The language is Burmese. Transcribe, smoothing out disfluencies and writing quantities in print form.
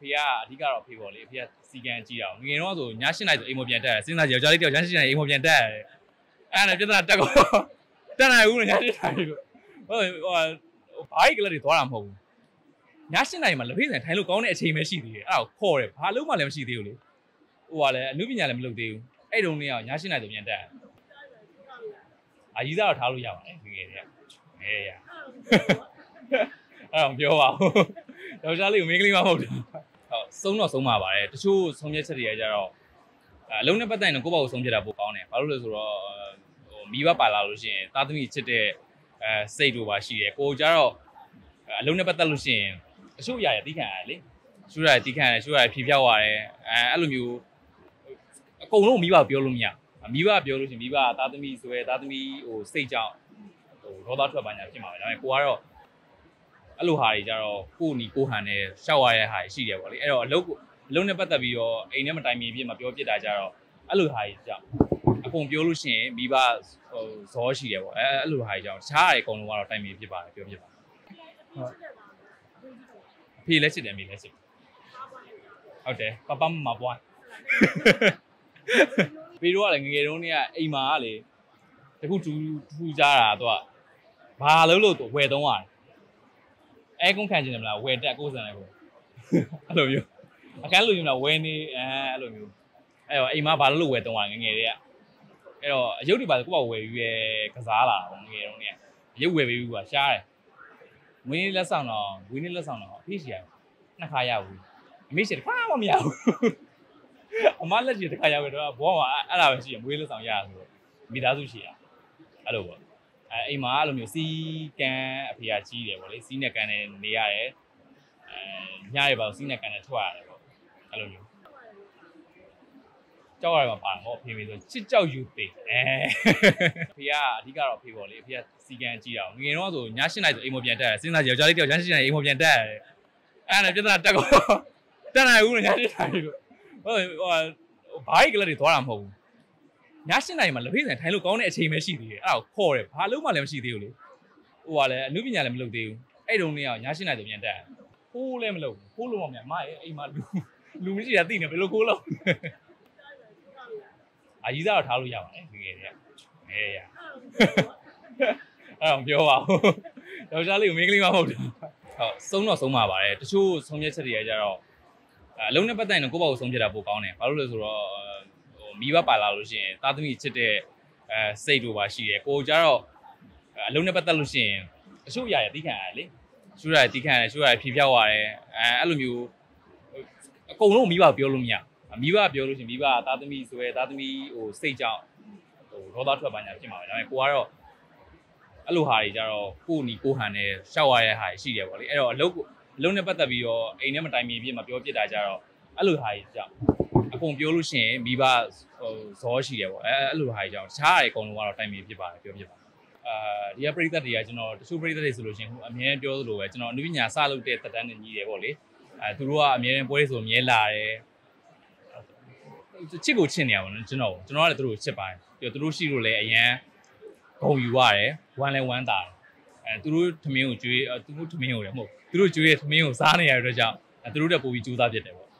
ဖေကအဓိကတော့ဖေပေါ့လေဖေကစီကံကြည့်တာငွေတော့ဆိုည8နိုင်ဆိုအိမ်မပြန်တက်စဉ်းစားကြယောက်ျားလေးတယောက်ည8နိုင်အိမ်မပြန်တက်ရတယ်အဲ့ဒါပြဿနာတက်ကောတက်နိုင်ဘူးည8နိုင်လို့ဘာကြီးကလေးတွေသွားတာမဟုတ်ဘူးည8နိုင်မှာလက်ဖေးဆိုင်ထိုင်လို့ကောင်းတဲ့အချိန်ပဲရှိသေးတယ်အဲ့ဒါကိုခေါ်တယ်ဘာလို့မှလည်းမရှိသေးဘူးလေဟိုကလည်းအမှုပညာလည်းမလုပ်သေးဘူးအဲ့တုန်းကည8နိုင်ဆိုပြန်တက်အကြီးစားတော့ထားလို့ရပါတယ်ငယ်တွေကအေးရအဲ့တော့ပြောပါဦးယောက်ျားလေးကိုမိန်းကလေးမဟုတ်ဘူးဟုတ်ဆုံးတော့ဆုံးပါပါတယ်တချို့ဆုံးဖြတ်ချက်တွေကကြတော့အလုံးနဲ့ပတ်သက်ရင်ကိုယ့်ဘာကိုဆုံးဖြတ်တာပိုကောင်းတယ်ဘာလို့လဲဆိုတော့ဟိုမိဘပါလာလို့ရှိရင်သားသမီးချစ်တဲ့စိတ်တို့ပါရှိတယ်ကိုကြတော့အလုံးနဲ့ပတ်သက်လို့ရှိရင်တချို့အရာတွေတီးခံရတယ်လေတချို့အရာတွေတီးခံရတယ်တချို့အရာတွေဖြေဖြောက်ရတယ်အဲ့လိုမျိုးအကုန်လုံးမိဘပြောလို့မရမိဘပြောလို့ရှိရင်မိဘသားသမီးဆိုရဲသားသမီးဟိုစိတ်ကြောင့်ဟိုဒေါသထွက်ပါညာဖြစ်မှာပဲဒါပေမဲ့ကိုကတော့အဲ့လိုဟာတွေကြတော့ကိုနီကိုဟန်နဲ့ရှောက်ရတဲ့ဟာရှိတယ်ပေါ့လေအဲ့တော့အလုံးနဲ့ပတ်သက်ပြီးတော့အိမ်ထဲမှာတိုင်ပင်ပြမှာပြောပြတာကြတော့အဲ့လိုဟာကြီးကြောင့်အကုန်ပြောလို့ရှိရင်မိဘဟိုဇောရှိတယ်ပေါ့အဲ့လိုဟာကြီးကြောင့်ရှားရတယ်အကုန်လုံးကတော့တိုင်ပင်ဖြစ်ပါတယ်ပြောပြပါဟုတ်အဖေလည်းချစ်တယ်အမေလည်းချစ်ဟုတ်တယ်ပပမပွားပြီးတော့လည်းငငယ်တုန်းကအိမ်မှာကလေတခုထူကြတာတော့ဘာလို့ဝယ်သုံးရတယ်အဲကုန်းခံချင်တယ်မလားဝယ်တက်ကိုစံလိုက်ပေါ့အဲ့လိုမျိုးအခန်းလိုမျိုးလားဝယ်နေအဲ့လိုမျိုးအဲ့တော့အိမ်မှာဘာလို့ဝယ်သုံးရငငယ်တွေကအဲ့တော့အယုတ်တွေပါကိုယ့်ဘာဝယ်ပြီးပဲကစားလာတာငငယ်တုန်းကအယုတ်ဝယ်ပြီးကွာရှားတယ်ဝင်းလက်ဆောင်တော့အဖေးရှိရနှစ်ခါရဘူးအမေးရှိတစ်ခါမှမရဘူးအမလက်ရှိတစ်ခါရခဲ့တော့ဘောမှာအဲ့ဒါပဲရှိရမွေးလက်ဆောင်ရဆိုတော့မိသားစုရှိရအဲ့လိုပေါ့အိမ်မှာအဲ့လိုမျိုးစီကံအဖေကကြီးတယ်ပေါ့လေစီးနဲ့ကန်နဲ့နေရတယ်ညရပါစီးနဲ့ကန်နဲ့ထွက်ရတယ်ပေါ့အဲ့လိုမျိုးကြောက်ရမှာပါတော့ဖေမေဆိုချစ်ကြောက်ယူသေးဖေကအဓိကတော့ဖေပေါ့လေဖေကစီကံကြည့်တာငွေတော့ဆိုည8နိုင်ဆိုအိမ်မပြန်တက်စဉ်းစားကြယောက်ျားလေးတယောက်ည8နိုင်အိမ်မပြန်တက်ရတယ်အဲ့ဒါပြဿနာတက်ကောတက်နိုင်ဘူးည8နိုင်လို့ဘာကြီးကလေးတွေသွားတာမဟုတ်ဘူးည8နိုင်မှာလက်ဖေးဆိုင်ထိုင်လို့ကောင်းတဲ့အချိန်ပဲရှိသေးတယ်အဲ့ဒါကိုခေါ်တယ်ဘာလို့မှလည်းမရှိသေးဘူးလေဟိုကလည်းအမှုပညာလည်းမလုပ်သေးဘူးအဲ့တုန်းကည8နိုင်ဆိုပြန်တက်ခိုးလည်းမလုပ်ဘူးခိုးလို့မမမရဲ့အိမ်မှာလူမရှိတာသိနေဘယ်လိုခိုးလို့အကြီးစားတော့ထားလို့ရပါတယ်ငယ်တွေကအေးရအဲ့တော့ပြောပါဦးယောက်ျားလေးကိုမိန်းကလေးမဟုတ်ဘူးဟုတ်ဆုံးတော့ဆုံးပါပါတယ်တချို့ဆုံးဖြတ်ချက်တွေကကြတော့အလုံးနဲ့ပတ်သက်ရင်ကိုယ့်ဘာကိုဆုံးဖြတ်တာပိုကောင်းတယ်ဘာလို့လဲဆိုတော့ဟိုမိဘပါလာလို့ရှိရင်သားသမီးချစ်တဲ့စိတ်တို့ပါရှိတယ်ကိုကြတော့အလုံးနဲ့ပတ်သက်လို့ရှိရင်တချို့အရာတွေတီးခံရတယ်လေတချို့အရာတွေတီးခံရတယ်တချို့အရာတွေဖြေဖြောက်ရတယ်အဲ့လိုမျိုးအကုန်လုံးမိဘပြောလို့မရမိဘပြောလို့ရှိရင်မိဘသားသမီးဆိုရဲသားသမီးဟိုစိတ်ကြောင့်ဟိုဒေါသထွက်ပါညာဖြစ်မှာပဲဒါပေမဲ့ကိုကတော့အဲ့လိုဟာတွေကြတော့ကိုနီကိုဟန်နဲ့ရှောက်ရတဲ့ဟာရှိတယ်ပေါ့လေအဲ့တော့အလုံးနဲ့ပတ်သက်ပြီးတော့အိမ်ထဲမှာတိုင်ပင်ပြမှာပြောပြတာကြတော့အဲ့လိုဟာကြီးကြောင့်အကုန်ပြောလို့ရှိရင်မိဘဟိုဇောရှိတယ်ပေါ့အဲ့လိုဟာကြီးကြောင့်ရှားရတယ်အကုန်လုံးကတော့တိုင်ပင်ဖြစ်ပါတယ်ပြောပြပါဒီကပရိသတ်တွေကကျွန်တော်တချို့ပရိသတ်တွေဆိုလို့ရှိရင်ဟိုအမြဲပြောသလိုပဲကျွန်တော်အနုပညာစလုပ်တဲ့တက်တန်းနဲ့ညီတယ်ပေါ့လေသူတို့ကအမြဲတမ်းပွဲဆိုအမြဲလာတယ်ချစ်ကိုချစ်နေရပါတော့ကျွန်တော်ကလည်းသူတို့ကိုချစ်ပါတယ်ပြီးတော့သူတို့ရှိလို့လည်းအရန်ဂုံယူရတယ်ဝမ်းလဲဝမ်းတာတယ်သူတို့ထမင်းကိုကျွေးသူတို့ထမင်းကိုလည်းမဟုတ်သူတို့ကျွေးတဲ့ထမင်းကိုစားနေရတဲ့အတွက်ကြောင့်သူတို့တက်ပို့ပြီးကြိုးစားဖြစ်တယ်ပေါ့